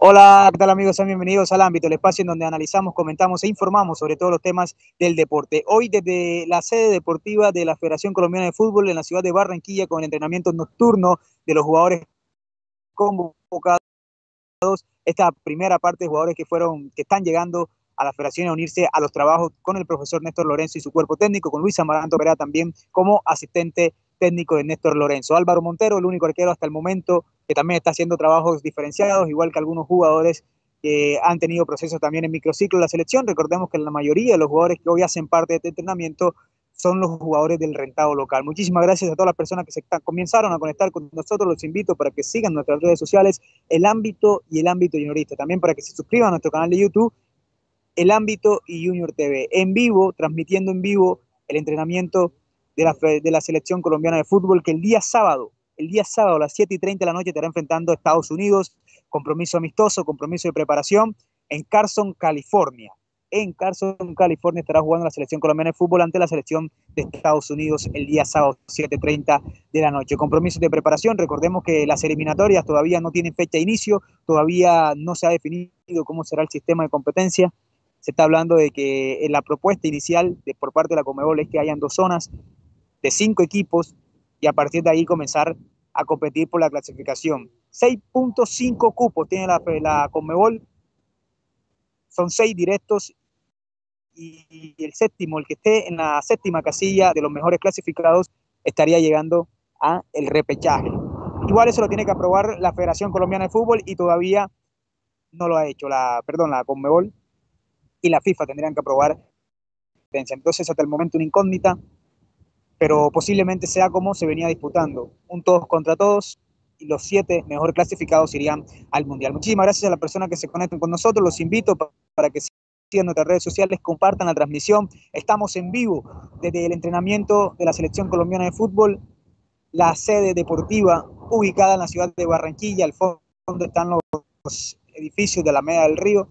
Hola, ¿qué tal amigos? Sean bienvenidos al Ámbito, el espacio en donde analizamos, comentamos e informamos sobre todos los temas del deporte. Hoy desde la sede deportiva de la Federación Colombiana de Fútbol en la ciudad de Barranquilla con el entrenamiento nocturno de los jugadores convocados, esta primera parte de jugadores que están llegando a la federación a unirse a los trabajos con el profesor Néstor Lorenzo y su cuerpo técnico, con Luis Amaranto Perea también como asistente técnico de Néstor Lorenzo. Álvaro Montero, el único arquero hasta el momento que también está haciendo trabajos diferenciados, igual que algunos jugadores que han tenido procesos también en microciclo en la selección. Recordemos que la mayoría de los jugadores que hoy hacen parte de este entrenamiento son los jugadores del rentado local. Muchísimas gracias a todas las personas que comenzaron a conectar con nosotros. Los invito para que sigan nuestras redes sociales, El Ámbito y El Ámbito Juniorista. También para que se suscriban a nuestro canal de YouTube, El Ámbito y Junior TV. En vivo, transmitiendo en vivo el entrenamiento de la selección colombiana de fútbol, que el día sábado a las 7:30 de la noche estará enfrentando a Estados Unidos. Compromiso amistoso, compromiso de preparación en Carson, California. En Carson, California estará jugando la selección colombiana de fútbol ante la selección de Estados Unidos el día sábado 7:30 de la noche. Compromisos de preparación, recordemos que las eliminatorias todavía no tienen fecha de inicio, todavía no se ha definido cómo será el sistema de competencia. Se está hablando de que en la propuesta inicial por parte de la Conmebol es que hayan 2 zonas de 5 equipos y a partir de ahí comenzar a competir por la clasificación. 6.5 cupos tiene la Conmebol, son 6 directos y el séptimo, el que esté en la séptima casilla de los mejores clasificados, estaría llegando a el repechaje. Igual eso lo tiene que aprobar la Federación Colombiana de Fútbol y todavía no lo ha hecho la Conmebol y la FIFA tendrían que aprobar. Entonces, hasta el momento una incógnita, pero posiblemente sea como se venía disputando, un todos contra todos, y los 7 mejor clasificados irían al Mundial. Muchísimas gracias a las personas que se conectan con nosotros, los invito para que sigan nuestras redes sociales, compartan la transmisión, estamos en vivo desde el entrenamiento de la Selección Colombiana de Fútbol, la sede deportiva ubicada en la ciudad de Barranquilla, al fondo están los edificios de la Media del Río,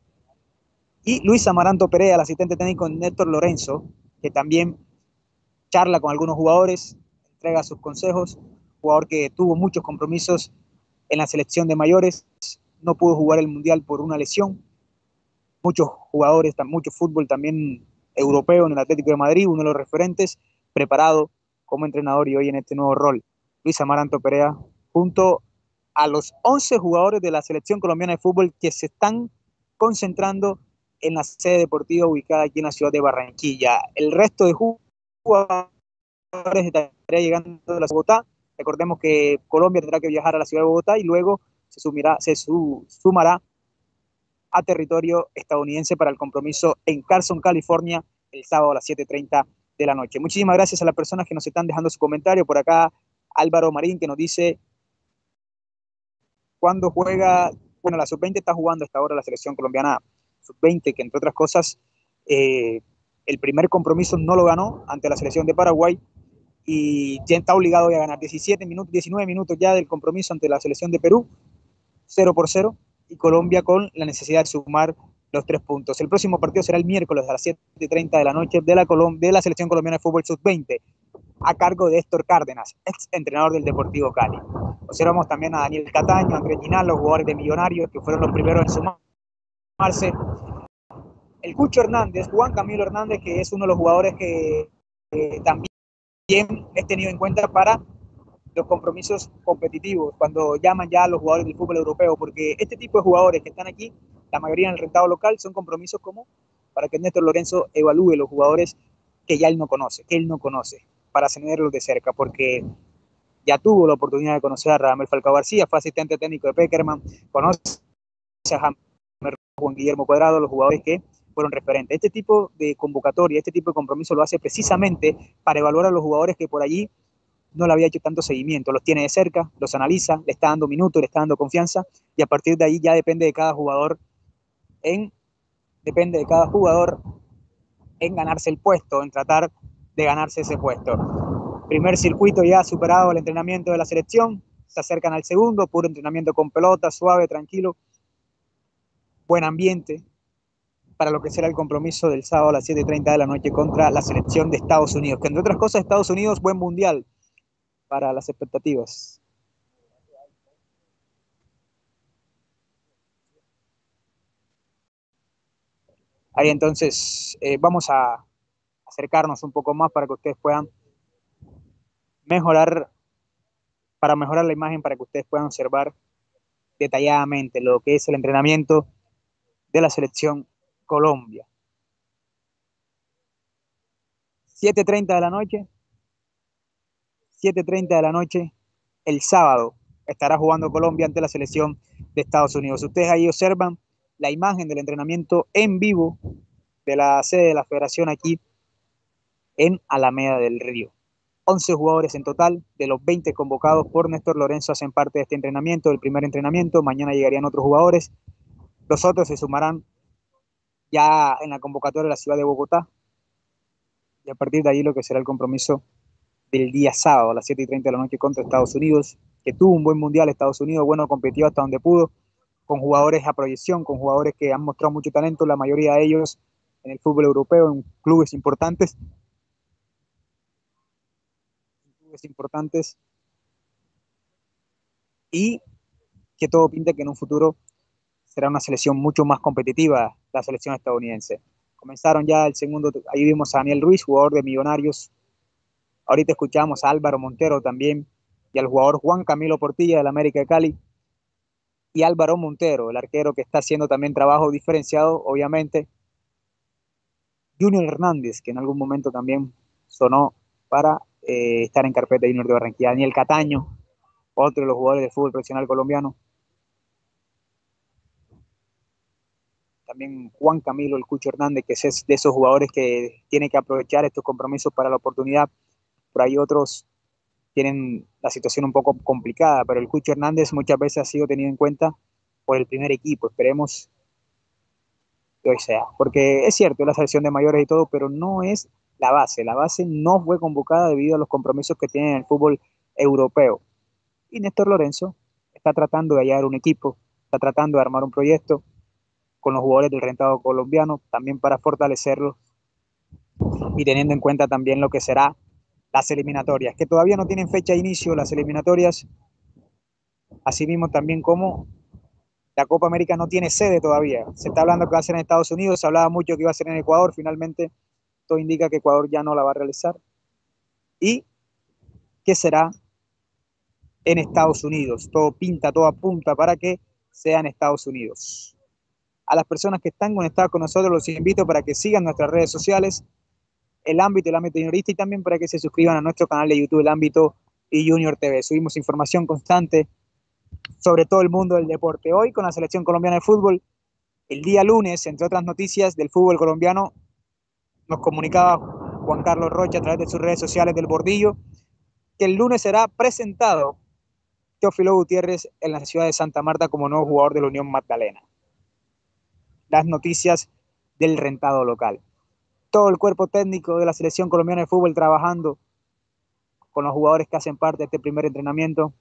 y Luis Amaranto Perea, el asistente técnico de Néstor Lorenzo, que también charla con algunos jugadores, entrega sus consejos, jugador que tuvo muchos compromisos en la selección de mayores, no pudo jugar el Mundial por una lesión, muchos jugadores, mucho fútbol también europeo en el Atlético de Madrid, uno de los referentes, preparado como entrenador y hoy en este nuevo rol. Luis Amaranto Perea, junto a los 11 jugadores de la selección colombiana de fútbol que se están concentrando en la sede deportiva ubicada aquí en la ciudad de Barranquilla. El resto de jugadores estaría llegando a la Bogotá. Recordemos que Colombia tendrá que viajar a la ciudad de Bogotá y luego se sumará a territorio estadounidense para el compromiso en Carson, California, el sábado a las 7:30 de la noche. Muchísimas gracias a las personas que nos están dejando su comentario. Por acá, Álvaro Marín, que nos dice cuándo juega. Bueno, la sub-20 está jugando hasta ahora la selección colombiana sub-20, que entre otras cosas, el primer compromiso no lo ganó ante la selección de Paraguay y ya está obligado a ganar 19 minutos ya del compromiso ante la selección de Perú, 0-0, y Colombia con la necesidad de sumar los 3 puntos. El próximo partido será el miércoles a las 7:30 de la noche de la selección colombiana de fútbol sub-20, a cargo de Héctor Cárdenas, ex entrenador del Deportivo Cali. Observamos también a Daniel Cataño, Andrés Ginal, los jugadores de Millonarios, que fueron los primeros en sumarse. El Cucho Hernández, Juan Camilo Hernández, que es uno de los jugadores que también es tenido en cuenta para los compromisos competitivos, cuando llaman ya a los jugadores del fútbol europeo, porque este tipo de jugadores que están aquí, la mayoría en el rentado local, son compromisos como para que Néstor Lorenzo evalúe los jugadores que ya él no conoce, para tenerlos de cerca, porque ya tuvo la oportunidad de conocer a Radamel Falcao García, fue asistente técnico de Peckerman, conoce a James Juan Guillermo Cuadrado, los jugadores que fueron referentes. Este tipo de convocatoria, este tipo de compromiso lo hace precisamente para evaluar a los jugadores que por allí no le había hecho tanto seguimiento, los tiene de cerca, los analiza, le está dando minutos, le está dando confianza y a partir de ahí ya depende de cada jugador en ganarse el puesto, en tratar de ganarse ese puesto. Primer circuito ya superado el entrenamiento de la selección, se acercan al segundo, puro entrenamiento con pelota, suave, tranquilo, buen ambiente para lo que será el compromiso del sábado a las 7:30 de la noche contra la selección de Estados Unidos, que entre otras cosas Estados Unidos, buen mundial para las expectativas. Ahí entonces vamos a acercarnos un poco más para que ustedes puedan mejorar, para mejorar la imagen, para que ustedes puedan observar detalladamente lo que es el entrenamiento de la selección Colombia. 7:30 de la noche, 7:30 de la noche, el sábado estará jugando Colombia ante la selección de Estados Unidos. Ustedes ahí observan la imagen del entrenamiento en vivo de la sede de la federación aquí en Alameda del Río. 11 jugadores en total, de los 20 convocados por Néstor Lorenzo hacen parte de este entrenamiento, del primer entrenamiento. Mañana llegarían otros jugadores. Los otros se sumarán ya en la convocatoria de la ciudad de Bogotá. Y a partir de ahí lo que será el compromiso del día sábado a las 7:30 de la noche contra Estados Unidos, que tuvo un buen mundial Estados Unidos, bueno, competió hasta donde pudo, con jugadores a proyección, con jugadores que han mostrado mucho talento, la mayoría de ellos en el fútbol europeo, en clubes importantes, y que todo pinta que en un futuro será una selección mucho más competitiva, la selección estadounidense. Comenzaron ya el segundo, ahí vimos a Daniel Ruiz, jugador de Millonarios. Ahorita escuchamos a Álvaro Montero también, y al jugador Juan Camilo Portilla del América de Cali, y Álvaro Montero, el arquero que está haciendo también trabajo diferenciado, obviamente. Junior Hernández, que en algún momento también sonó para estar en carpeta de Junior de Barranquilla. Daniel Cataño, otro de los jugadores de fútbol profesional colombiano. También Juan Camilo El Cucho Hernández, que es de esos jugadores que tiene que aprovechar estos compromisos para la oportunidad. Por ahí otros tienen la situación un poco complicada, pero el Cucho Hernández muchas veces ha sido tenido en cuenta por el primer equipo. Esperemos que hoy sea, porque es cierto, es la selección de mayores y todo, pero no es la base. La base no fue convocada debido a los compromisos que tiene en el fútbol europeo. Y Néstor Lorenzo está tratando de hallar un equipo, está tratando de armar un proyecto con los jugadores del rentado colombiano, también para fortalecerlos y teniendo en cuenta también lo que será las eliminatorias, que todavía no tienen fecha de inicio las eliminatorias, así mismo también como la Copa América no tiene sede todavía. Se está hablando que va a ser en Estados Unidos, se hablaba mucho que iba a ser en Ecuador, finalmente todo indica que Ecuador ya no la va a realizar y que será en Estados Unidos. Todo pinta, todo apunta para que sea en Estados Unidos. A las personas que están conectadas con nosotros los invito para que sigan nuestras redes sociales, el ámbito juniorista, y también para que se suscriban a nuestro canal de YouTube, el ámbito y Junior TV. Subimos información constante sobre todo el mundo del deporte. Hoy con la selección colombiana de fútbol, el día lunes, entre otras noticias del fútbol colombiano, nos comunicaba Juan Carlos Rocha a través de sus redes sociales del Bordillo, que el lunes será presentado Teófilo Gutiérrez en la ciudad de Santa Marta como nuevo jugador de la Unión Magdalena. Las noticias del rentado local. Todo el cuerpo técnico de la selección colombiana de fútbol trabajando con los jugadores que hacen parte de este primer entrenamiento.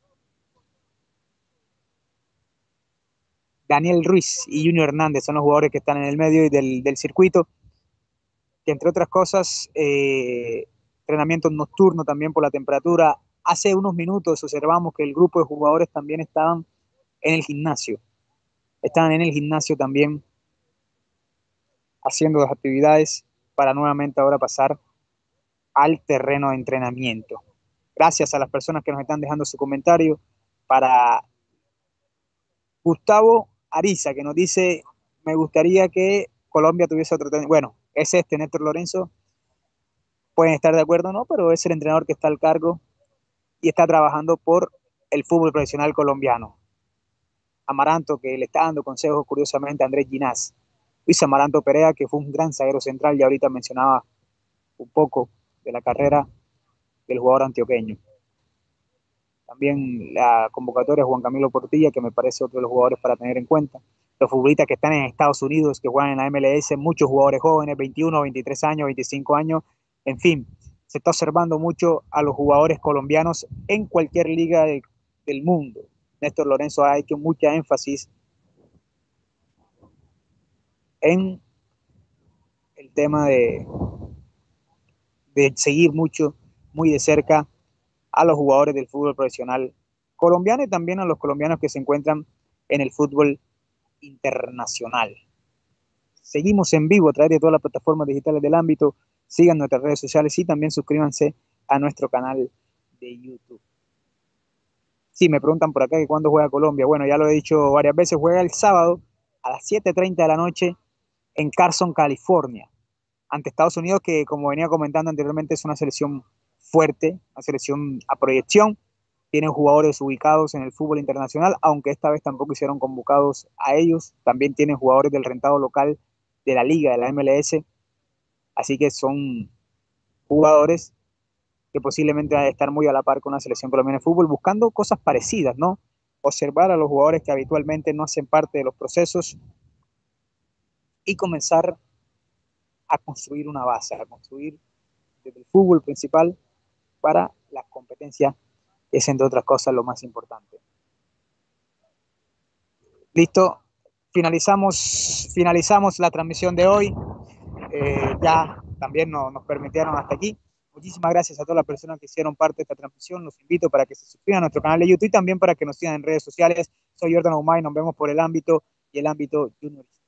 Daniel Ruiz y Junior Hernández son los jugadores que están en el medio del circuito, que entre otras cosas, entrenamiento nocturno también por la temperatura. Hace unos minutos observamos que el grupo de jugadores también estaban en el gimnasio. Estaban en el gimnasio también haciendo las actividades para nuevamente ahora pasar al terreno de entrenamiento. Gracias a las personas que nos están dejando su comentario. Para Gustavo Ariza, que nos dice, me gustaría que Colombia tuviese otro técnico. Bueno, es este Néstor Lorenzo. Pueden estar de acuerdo o no, pero es el entrenador que está al cargo y está trabajando por el fútbol profesional colombiano. Amaranto, que le está dando consejos, curiosamente, a Andrés Ginás. Luis Amaranto Perea, que fue un gran zaguero central, y ahorita mencionaba un poco de la carrera del jugador antioqueño. También la convocatoria de Juan Camilo Portilla, que me parece otro de los jugadores para tener en cuenta. Los futbolistas que están en Estados Unidos, que juegan en la MLS, muchos jugadores jóvenes, 21, 23 años, 25 años, en fin, se está observando mucho a los jugadores colombianos en cualquier liga del mundo. Néstor Lorenzo ha hecho mucha énfasis en el tema de seguir mucho, muy de cerca a los jugadores del fútbol profesional colombiano y también a los colombianos que se encuentran en el fútbol internacional. seguimos en vivo a través de todas las plataformas digitales del ámbito. Sigan nuestras redes sociales y también suscríbanse a nuestro canal de YouTube. Sí, me preguntan por acá que cuándo juega Colombia. Bueno, ya lo he dicho varias veces, juega el sábado a las 7:30 de la noche en Carson, California, ante Estados Unidos, que como venía comentando anteriormente es una selección fuerte, una selección a proyección, tienen jugadores ubicados en el fútbol internacional, aunque esta vez tampoco hicieron convocados a ellos, también tienen jugadores del rentado local de la liga, de la MLS, así que son jugadores que posiblemente van a estar muy a la par con la selección colombiana de fútbol, buscando cosas parecidas, ¿no? Observar a los jugadores que habitualmente no hacen parte de los procesos y comenzar a construir una base, a construir desde el fútbol principal para las competencias, que es entre otras cosas lo más importante. Listo, finalizamos la transmisión de hoy. Ya también nos permitieron hasta aquí. Muchísimas gracias a todas las personas que hicieron parte de esta transmisión. Los invito para que se suscriban a nuestro canal de YouTube y también para que nos sigan en redes sociales. Soy Jordan Omay, nos vemos por el ámbito y el ámbito junior.